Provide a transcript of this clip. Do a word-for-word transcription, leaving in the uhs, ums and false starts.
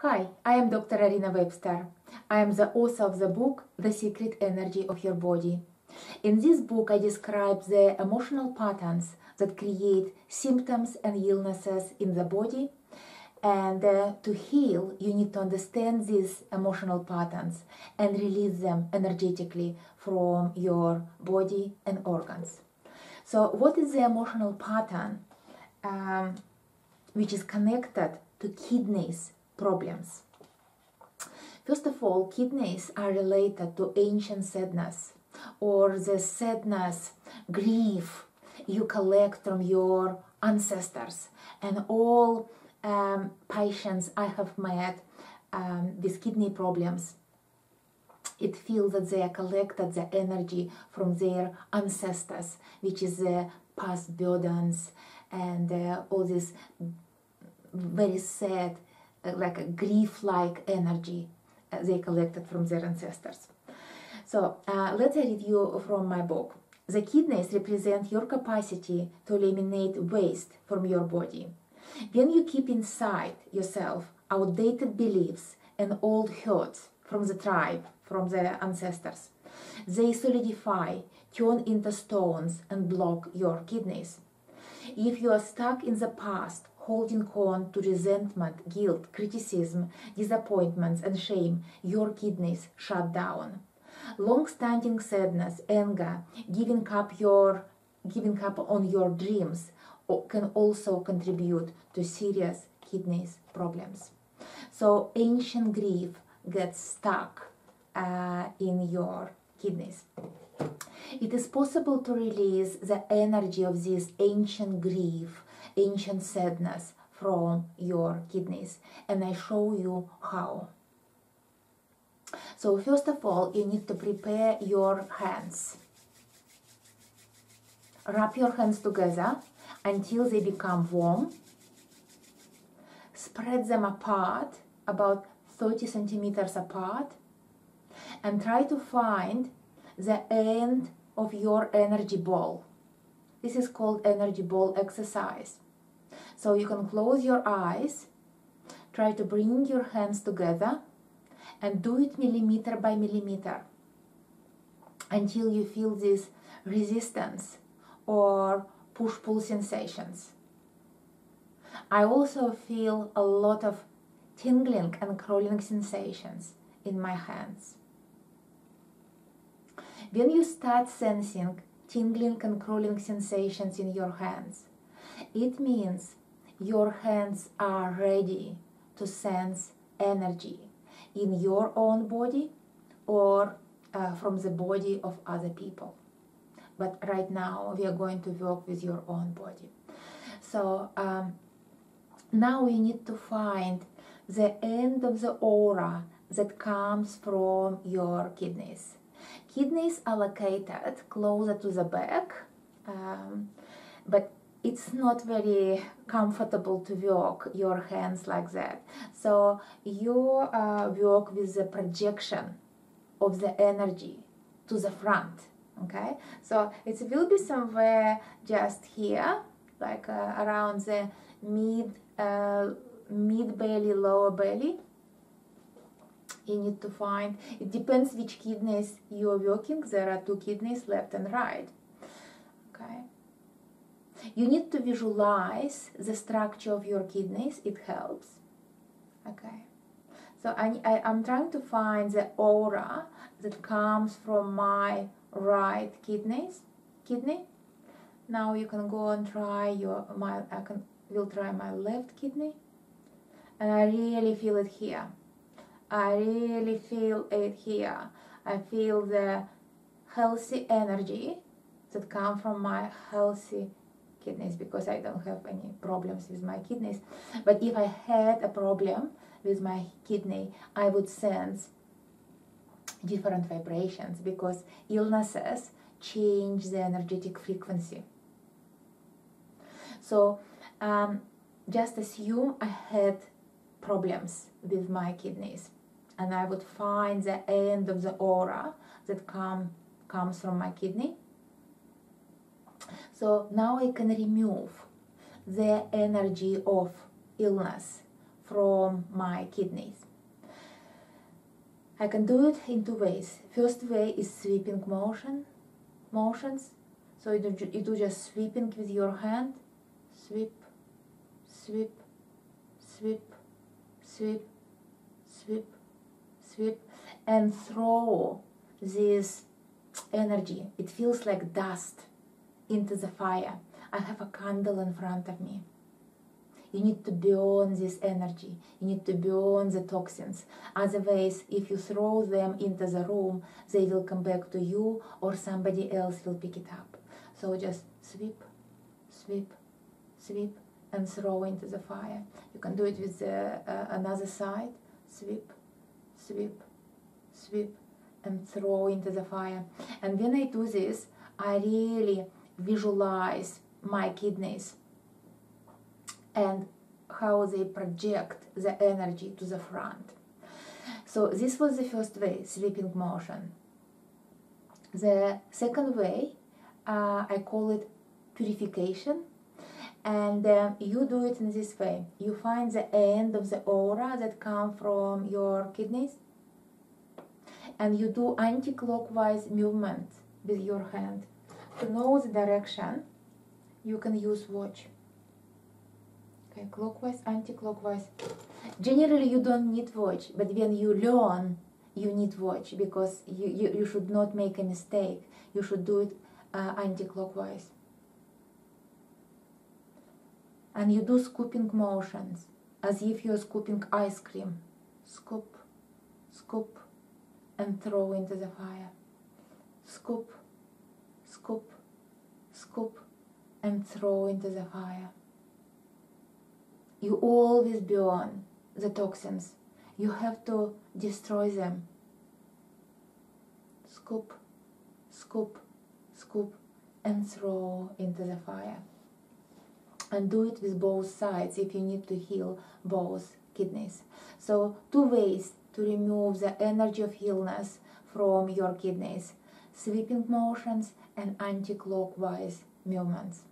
Hi, I am Doctor Arina Webster. I am the author of the book, The Secret Energy of Your Body. In this book, I describe the emotional patterns that create symptoms and illnesses in the body. And uh, to heal, you need to understand these emotional patterns and release them energetically from your body and organs. So what is the emotional pattern um, which is connected to kidneys problems? First of all, kidneys are related to ancient sadness, or the sadness, grief you collect from your ancestors. And all um, patients I have met um, with kidney problems, it feels that they are collected the energy from their ancestors, which is the past burdens and uh, all this very sad, uh, like a grief-like energy uh, they collected from their ancestors. So uh, let's read you from my book. The kidneys represent your capacity to eliminate waste from your body. When you keep inside yourself outdated beliefs and old hurts from the tribe, from the ancestors, they solidify, turn into stones, and block your kidneys. If you are stuck in the past, holding on to resentment, guilt, criticism, disappointments, and shame, your kidneys shut down. Long-standing sadness, anger, giving up your giving up on your dreams can also contribute to serious kidneys problems. So ancient grief gets stuck uh, in your kidneys. It is possible to release the energy of this ancient grief, ancient sadness from your kidneys, and I show you how. So first of all, you need to prepare your hands. Wrap your hands together until they become warm. Spread them apart, about thirty centimeters apart, and try to find the end of your energy ball. This is called energy ball exercise. So you can close your eyes, try to bring your hands together, and do it millimeter by millimeter until you feel this resistance or push-pull sensations. I also feel a lot of tingling and crawling sensations in my hands. When you start sensing tingling and crawling sensations in your hands, it means your hands are ready to sense energy in your own body or uh, from the body of other people. But right now we are going to work with your own body. So um, now you need to find the end of the aura that comes from your kidneys. Kidneys are located closer to the back, um, but it's not very comfortable to work your hands like that. So you uh, work with the projection of the energy to the front, okay? So it will be somewhere just here, like uh, around the mid, uh, mid belly, lower belly. You need to find, it depends which kidneys you are working. There are two kidneys, left and right, okay? You need to visualize the structure of your kidneys, it helps, okay? So I, I, I'm trying to find the aura that comes from my right kidneys, kidney. Now you can go and try your, my, I can, will try my left kidney, and I really feel it here. I really feel it here. I feel the healthy energy that comes from my healthy kidneys, because I don't have any problems with my kidneys. But if I had a problem with my kidney, I would sense different vibrations, because illnesses change the energetic frequency. So um, just assume I had problems with my kidneys, and I would find the end of the aura that come, comes from my kidney. So now I can remove the energy of illness from my kidneys. I can do it in two ways. First way is sweeping motion, motions. So you do, you do just sweeping with your hand, sweep, sweep, sweep, sweep, sweep, sweep, and throw this energy. It feels like dust into the fire. I have a candle in front of me. You need to burn this energy. You need to burn the toxins. Otherwise, if you throw them into the room, they will come back to you or somebody else will pick it up. So just sweep, sweep, sweep, and throw into the fire. You can do it with the, uh, another side. Sweep, sweep, sweep, and throw into the fire. And when I do this, I really visualize my kidneys and how they project the energy to the front. So this was the first way, sweeping motion. The second way, uh, I call it purification. And uh, you do it in this way. You find the end of the aura that come from your kidneys, and you do anti-clockwise movement with your hand. To know the direction, you can use watch. Okay, clockwise, anti-clockwise. Generally, you don't need watch, but when you learn, you need watch, because you, you, you should not make a mistake. You should do it uh, anti-clockwise. And you do scooping motions, as if you're scooping ice cream. Scoop, scoop, and throw into the fire. Scoop, scoop, scoop, and throw into the fire. You always burn the toxins. You have to destroy them. Scoop, scoop, scoop, and throw into the fire. And do it with both sides if you need to heal both kidneys. So two ways to remove the energy of illness from your kidneys: sweeping motions and anti-clockwise movements.